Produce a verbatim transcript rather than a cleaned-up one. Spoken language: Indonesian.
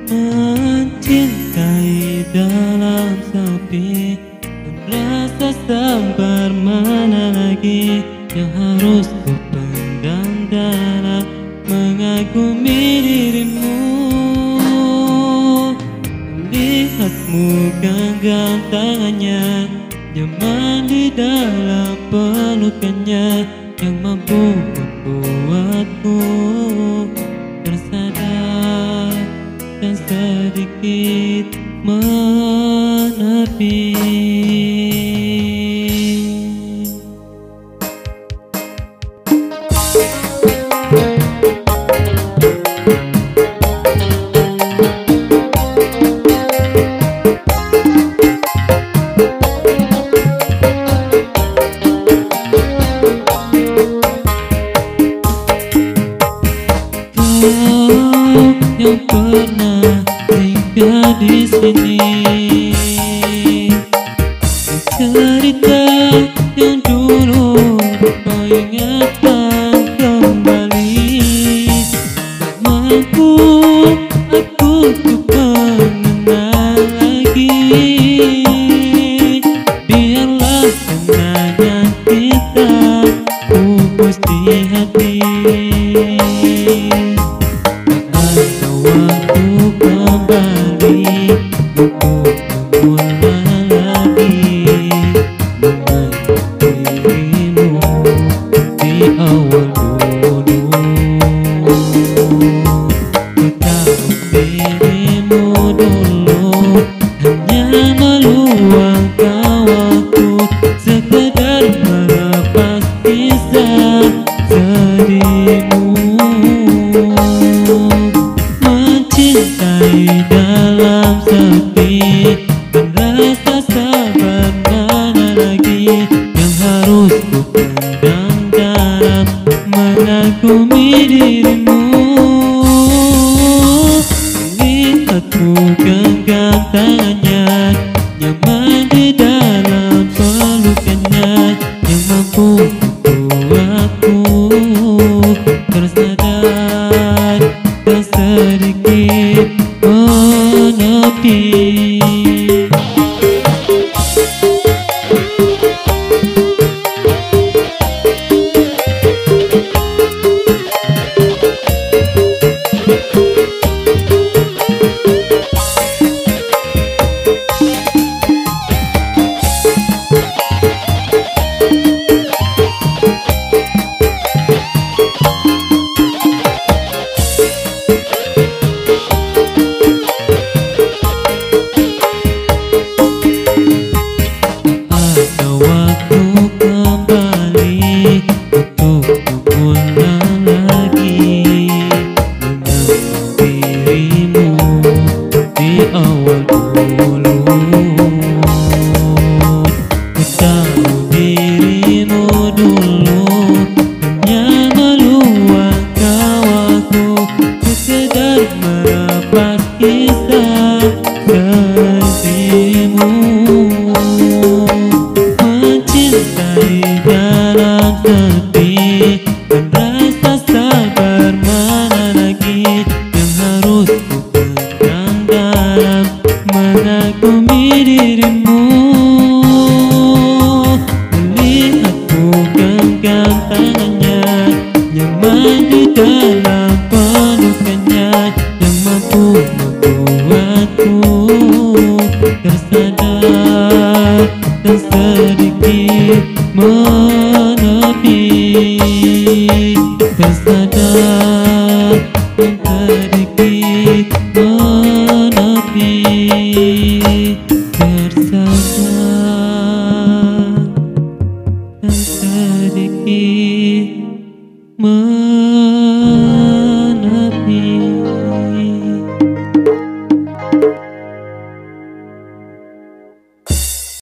Mencintai dalam sepi, rasa sabar mana lagi yang harus ku pendam dalam mengagumi dirimu. Lihatmu genggam tangannya, nyaman di dalam pelukannya, yang mampu membuatku tersadar dan sedikit menepi. Yang pernah tinggal di sini, cerita yang dulu kau ingatkan kembali. Tak mampu aku untuk mengenal lagi. Biarlah kenangan kita pupus di hati. Waktu kembali untuk memulai lagi mengenai dirimu di awal dulu. Ku tahu dirimu dulu hanya meluangkan waktu sekedar melepas kisah sedihmu. Mencintai dalam sepi, dan rasa sabar mana lagi yang harus ku pendam dalam mengagumi dirimu. Lihatku genggam tangannya, nyaman di dalam pelukannya, yang mampu membuatku tersadar dan sedikit menepi. Waktu kembali untuk memulai lagi mengenal dirimu di awal dulu. Ku tahu dirimu dulu hanya meluangkan waktu sekedar melepas kisah sedihmu. Mencintai dalam sepi, dan rasa sabar mana lagi yang harus ku pendam dalam mengagumi dirimu. Melihatku genggam tangannya, nyaman di dalam pelukannya, yang mampu membuatku tersadar dan sedikit menepi. Tersadar dan sedikit menepi. Tersadar dan sedikit menepi.